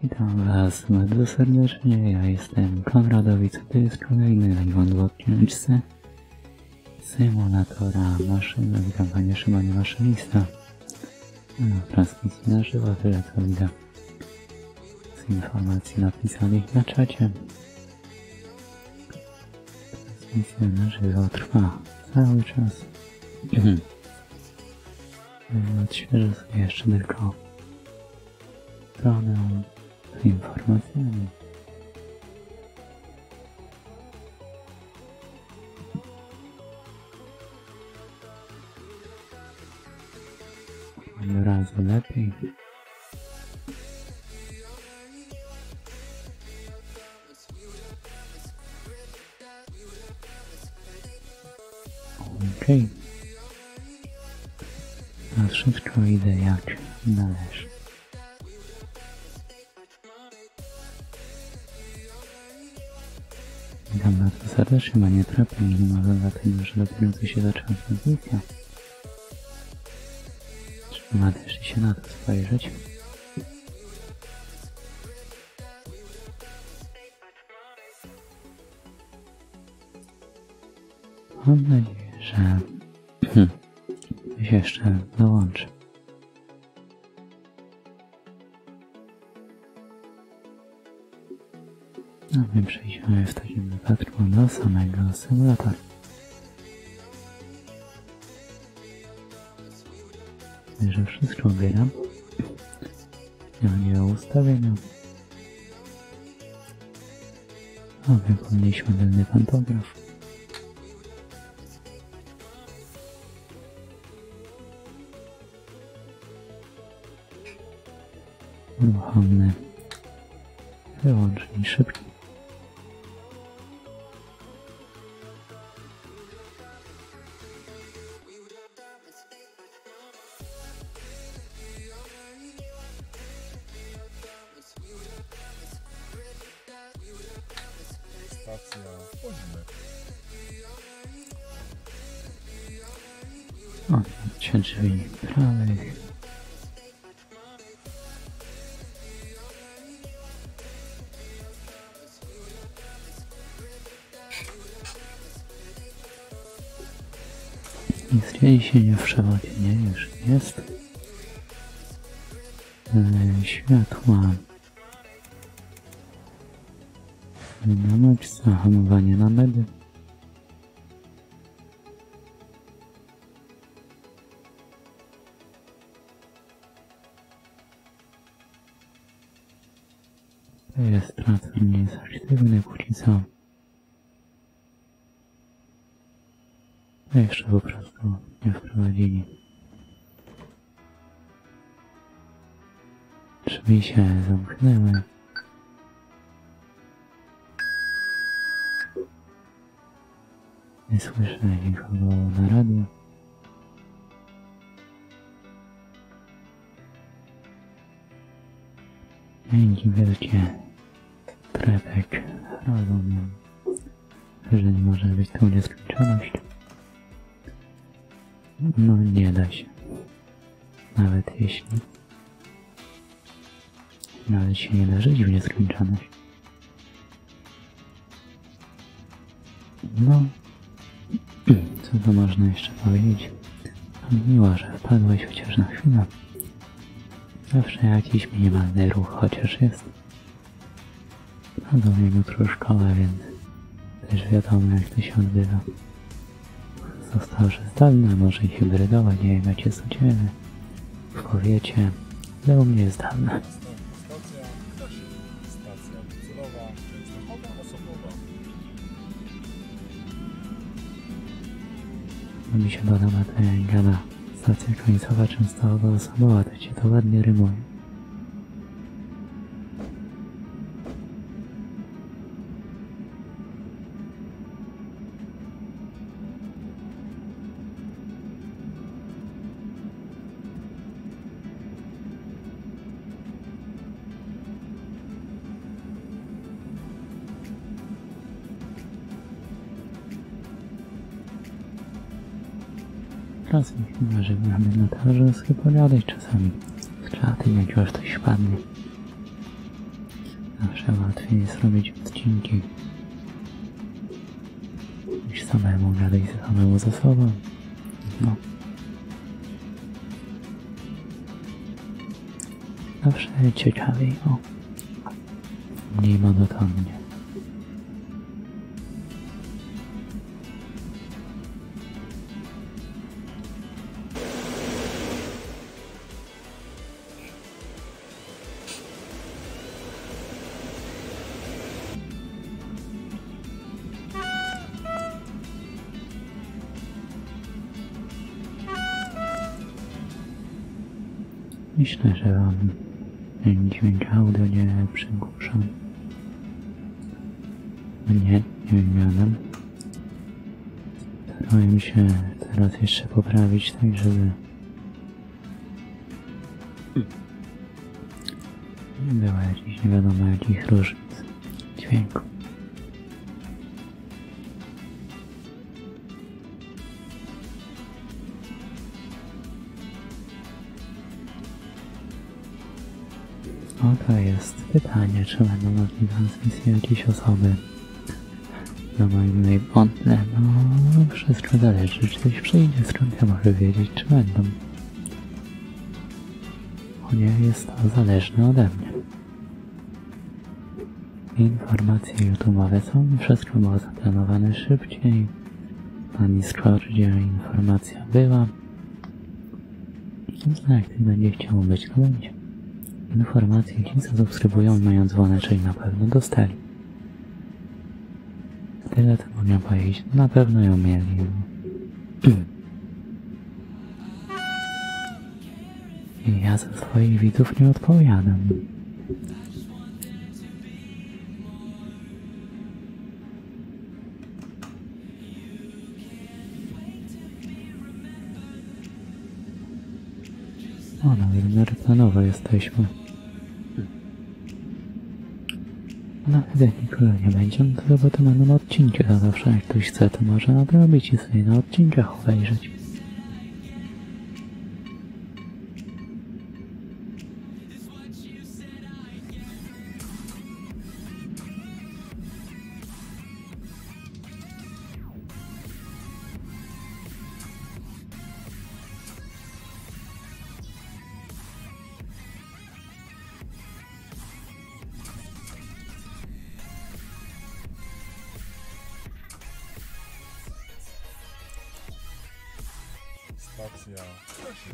Witam Was bardzo serdecznie, ja jestem Konradowic, to jest kolejny live w odcineczce symulatora maszyny. Witam Panie Szymonie Maszynista. Transmisji na żywo, tyle co widzę z informacji napisanych na czacie. Transmisja na żywo trwa cały czas. Odświeżę sobie jeszcze tylko stronę z informacjami. Od razu lepiej. Okej. Na wszystko idę jak należy. Witam bardzo serdecznie, nie trapię, nie może dlatego, że dopiero co się zaczęła transmisja. Trzeba też się na to spojrzeć. Mam nadzieję, że się jeszcze dołączy. A my przejdziemy w takim wypadku do samego symulatora. Że wszystko ubieram. Nie o ustawieniu. O, wypełniliśmy tylny pantograf. Uruchomny wyłącznik szybki. Stacja, wchodzimy. Odwróćcie drzwi prawych. Istnienie w przewodzie nie już jest. Światła. Dynamicz, zahamowanie na medy. To jest tracor, nie jest aktywny póki co. A jeszcze po prostu nie wprowadzili. Drzwi się zamknęły. Nie słyszę nikogo na radiu. Dzięki wielkie. Trepek. Rozumiem, że nie może być tu nieskończoność. No nie da się. Nawet jeśli. Nawet się nie da żyć w nieskończoność. No. Co to można jeszcze powiedzieć? Miło, że wpadłeś chociaż na chwilę. Zawsze jakiś minimalny ruch chociaż jest. A do mnie jutro szkoła, więc też wiadomo jak to się odbywa. Został, że zdalna, może i hybrydowa, nie wiem jak jest u Ciebie. W powiecie, ale u mnie jest zdalna. Stacja, stacja docelowa, Częstochowa osobowa. Mi się podoba ta jak gada. Stacja końcowa Częstochowa osobowa, to Cię to ładnie rymuje. Czasem chyba, że mamy notarzowskie pogadać czasami. Z czatem, jak już coś wpadnie. Zawsze łatwiej jest robić odcinki niż samemu gadać samemu ze sobą. No. Zawsze ciekawiej, o. Mniej monotonnie. Myślę, że wam dźwięk audio nie przygłusza. Mnie, nie wiem mianem. Starałem się teraz jeszcze poprawić tak, żeby nie było jakichś nie wiadomo jakich różnic dźwięku. Oto jest pytanie, czy będą na tej transmisji jakieś osoby na moim mailbondle. No, wszystko zależy, czy ktoś przyjdzie, skąd ja mogę wiedzieć, czy będą. O nie, jest to zależne ode mnie. Informacje YouTube'owe są, wszystko było zaplanowane szybciej. Na Discordzie informacja była. Jak ktoś będzie chciał być, to będzie. Informacje ci, co subskrybują i mają dzwoneczek, na pewno dostali. Tyle to mogę powiedzieć. Na pewno ją mieli. I ja za swoich widzów nie odpowiadam. O, nawet planowo jesteśmy. Nawet jak nikogo nie będzie, no to chyba to będą odcinki, to zawsze jak ktoś chce, to może nadrobić i sobie na odcinkach obejrzeć. Stacja Krasiny.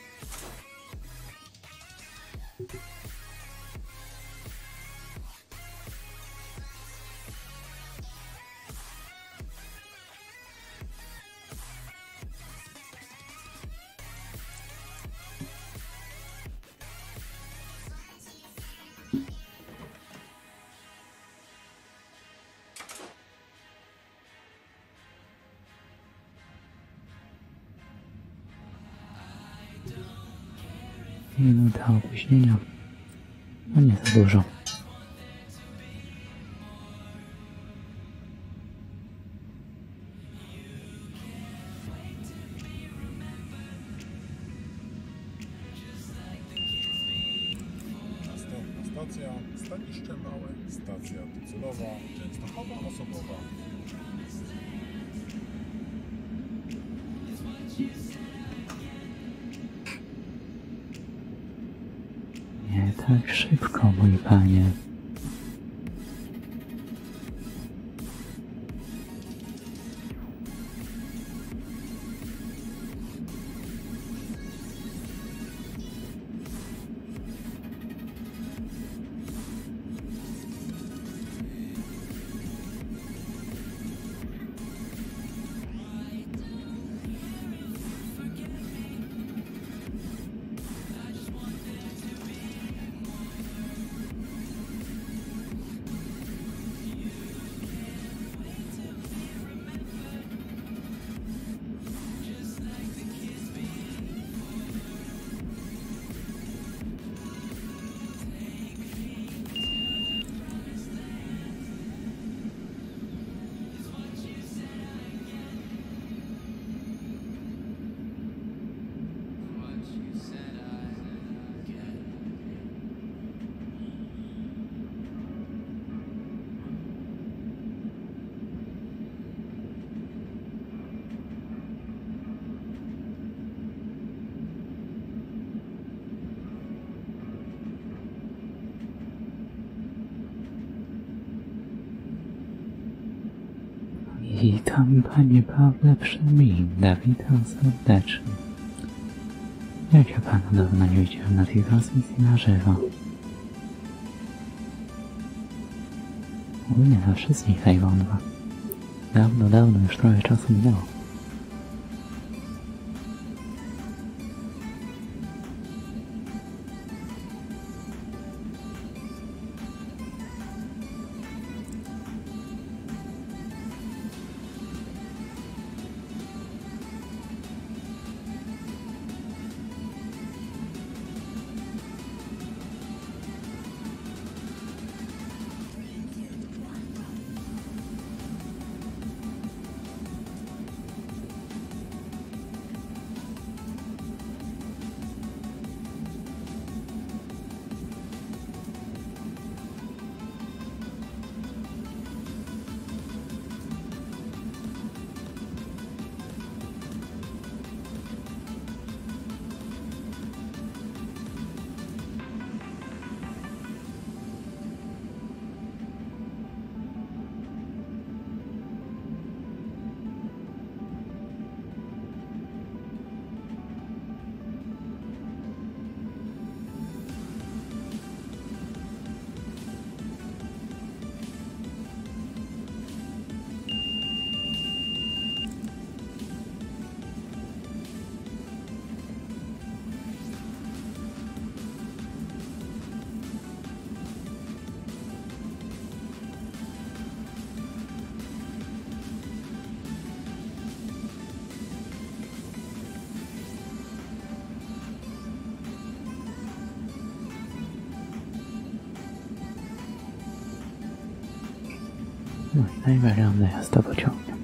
Minuta opóźnienia. No nie za dużo. Następna stacja Staniszcze Małe. Stacja docelowa Częstochowa osobowa. Nie tak szybko, mój panie. Witam, panie Pawle Przemyjda, witam serdecznie. Jak ja pana dawno nie widziałem na tej transmisji na żywo. Nie zawsze znika Iwonwa. Dawno, już trochę czasu minęło. No i najważniejsze jazda pociągiem.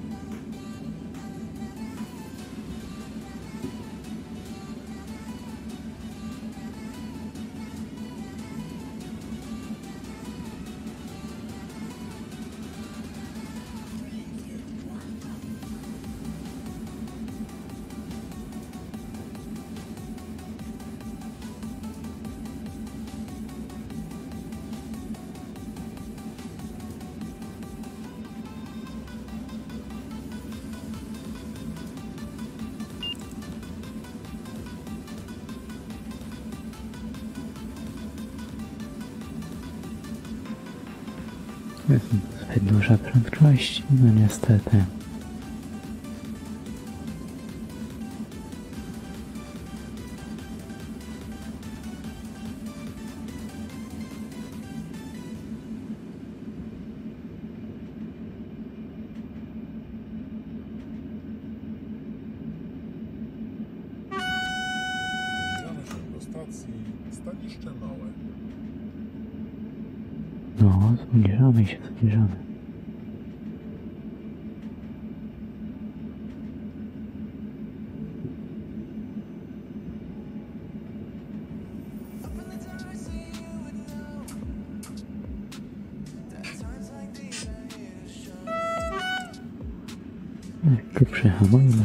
Jest zbyt duża prędkość, no niestety. Zbliżamy się do stacji Staniszcze Małe. No, zbliżamy się. Tu przyhamujmy.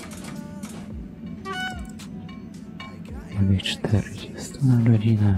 Mówię 40 na godzinę.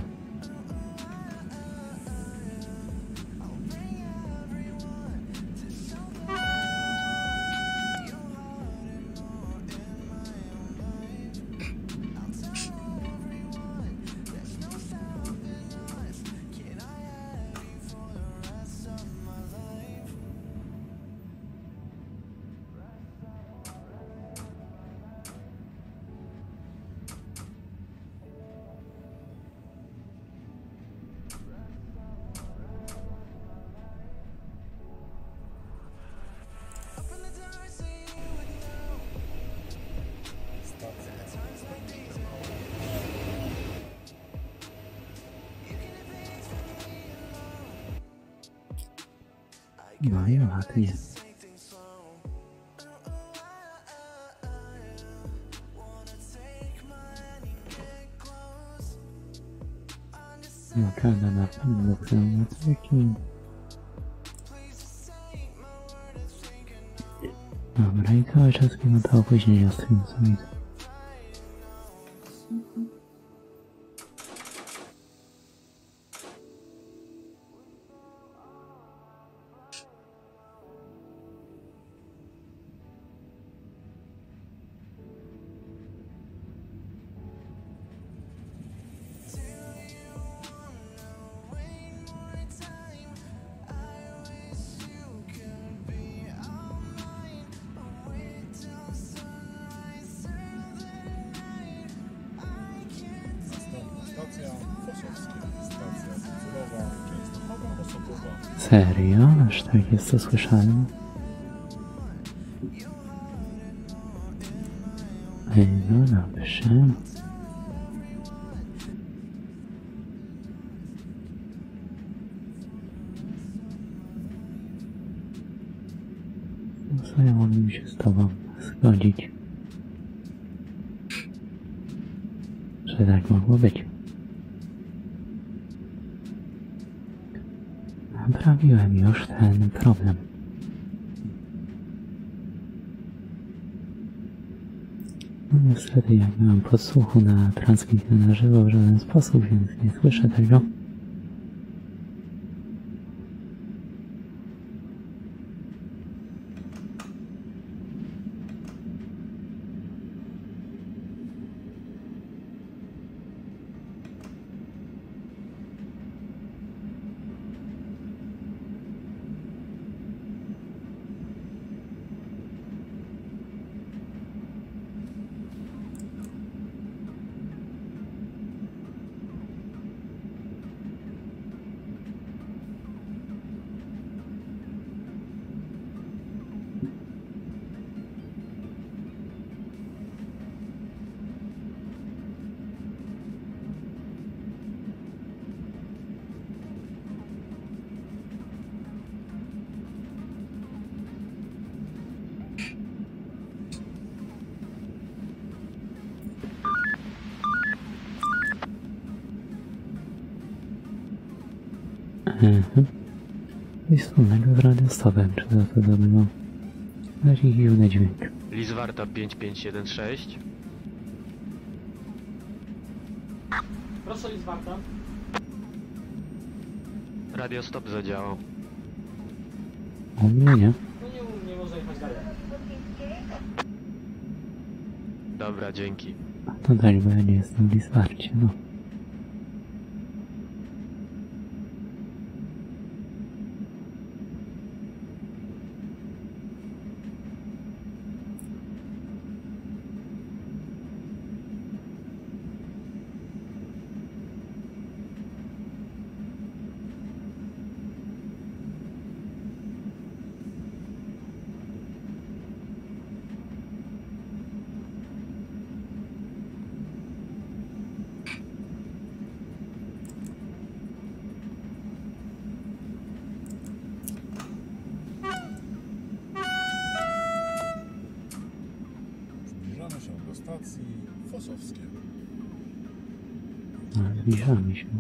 No i ładnie. Nakłada na pewno pneumatyki. Dobra, i cały czas mimo to opóźnienia z tym co widzę. Serio? Aż tak jest to słyszalne? No dobrze. No co ja mogę się z tobą zgodzić? Że tak mogło być. Naprawiłem już ten problem. No niestety ja nie mam podsłuchu na transmisję na żywo w żaden sposób, więc nie słyszę tego. Coś wspólnego z radiostopem, czy to było taki dziwny dźwięk. Lizwarta 5516. Proszę Lizwarta. Radiostop zadziałał. U mnie nie. No nie może jechać dalej. Dobra, dzięki. To tak, bo ja nie jestem w Lizwarcie, no. Zbliżamy się do stacji Fosowskiej. Zbliżamy się.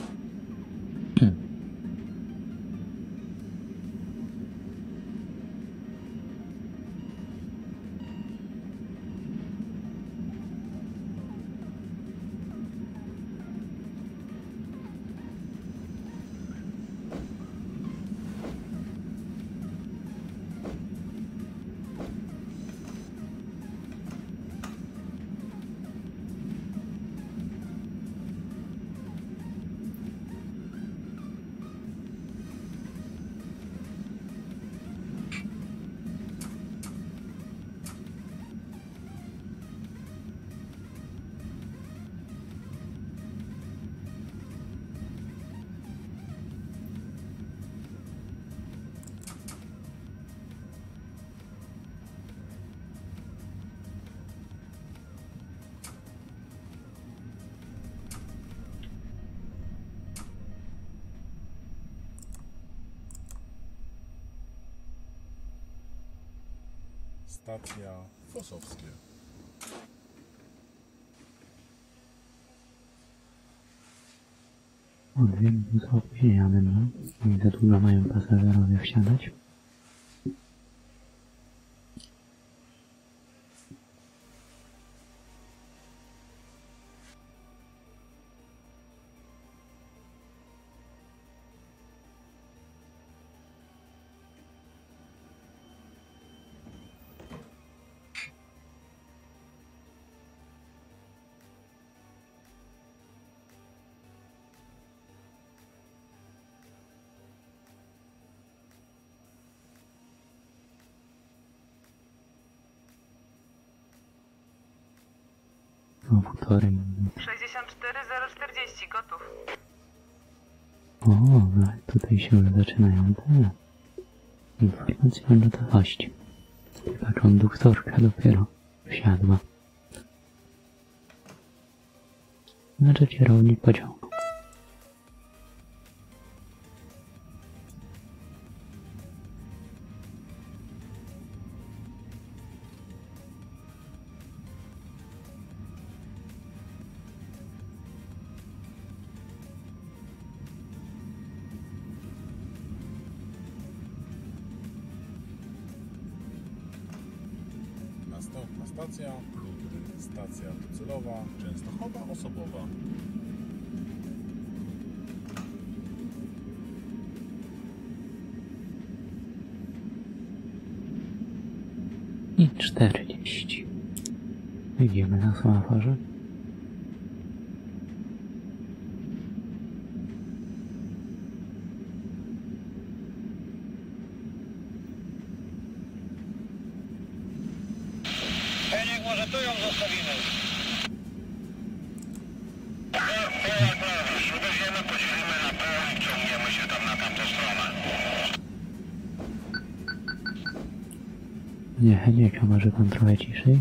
Stacja Fosowskie. Wiem, co opóźnienia będą. I za długo mają pasażerowie wsiadać. O, półtorej minuty. 64040, gotów. O, O, ale tutaj się już zaczynają te informacje o gotowości. Ta konduktorka dopiero wsiadła. Znaczy kierownik pociągu. Następna stacja Ludry, stacja docelowa Częstochowa osobowa. I 40. Idziemy na semaforze. Heniek, może tu ją zostawimy. Weźmiemy, podzielimy na pół i ciągniemy się tam na tamtą stronę. Nie, Heniek, a może pan trochę ciszej?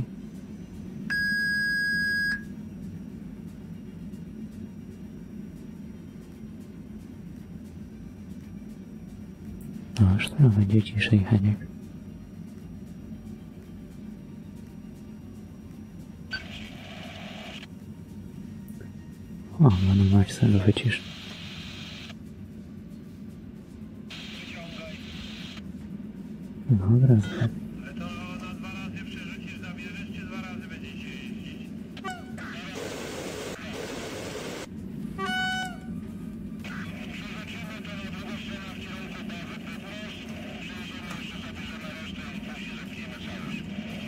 No, już teraz będzie ciszej, Heniek. O, no mać sobie go wycisz. Dobra, Ale to na 2 razy przerzucisz, zabierzesz, czy 2 razy będziecie jeździć? Przerzucimy to na drugą stronę w kierunku bazy Petros. Przejedziemy jeszcze, zabierzemy resztę i później zamkniemy całość.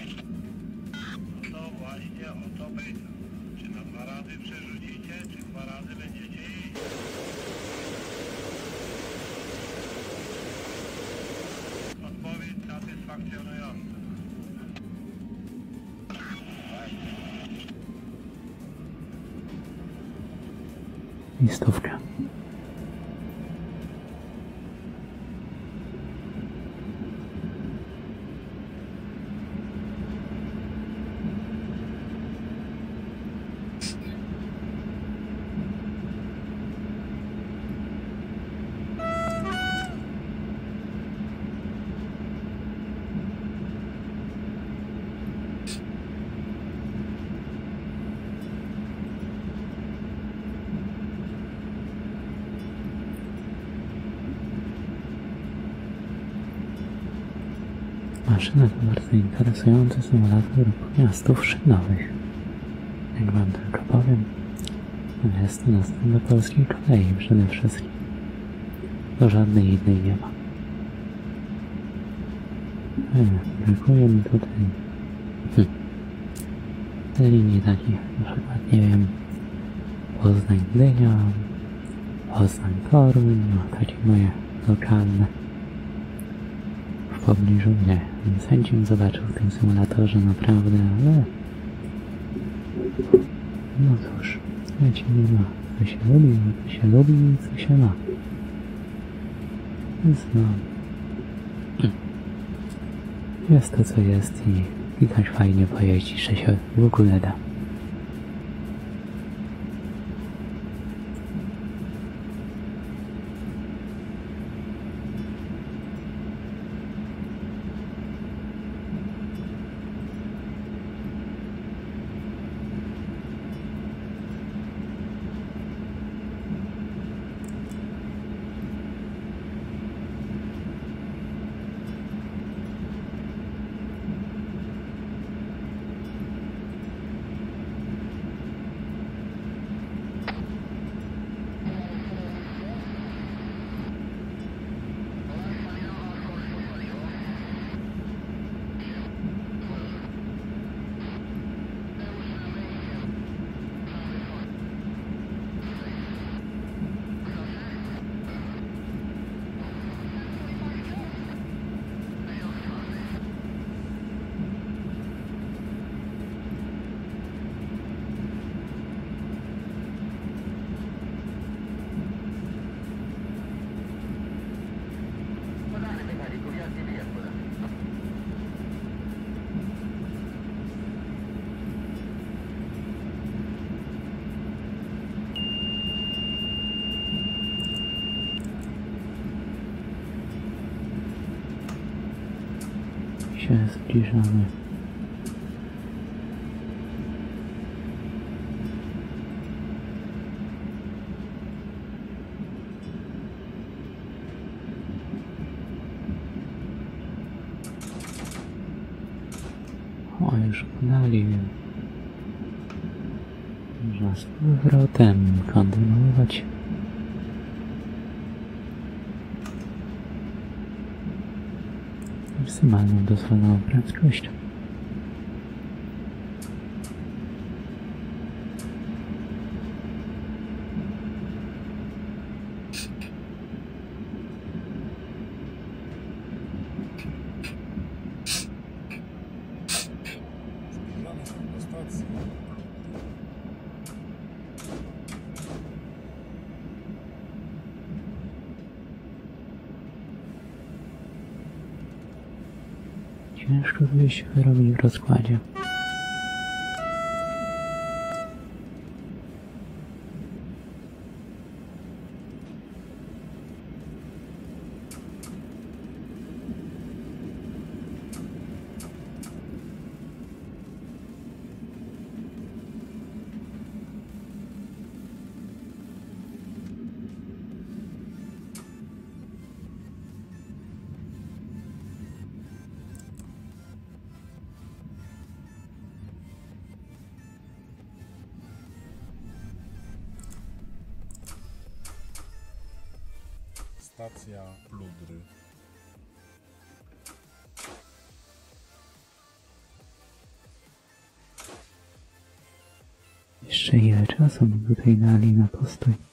No to właśnie o to pytam. Czy na 2 razy przerzucicie, czy 2 razy będziecie jeździć? Odpowiedź satysfakcjonująca. i stówka. Maszyna to bardzo interesujący symulator pojazdów szynowych. Jak wam tylko powiem, jest to następna polskiej kolei przede wszystkim. To żadnej innej nie ma. Brakuje mi tutaj linii takich, na przykład, nie wiem, Poznań-Gdynia, Poznań-Toruń, no takie moje lokalne. W pobliżu mnie, więc chętnie zobaczył w tym symulatorze naprawdę, ale no cóż, wiecie, nie ma, co się lubi, co się lubi i co się ma. Więc no, jest to co jest i tak fajnie pojeździć, że się w ogóle da. się zbliżamy. O, już podali. Można z powrotem kontynuować. Maksymalną dozwoloną prędkość. Zbliżamy się do stacji. Ciężko wyjść wyrobić w rozkładzie. Stacja Pludry. Jeszcze ile czasu mi tutaj dali na postój?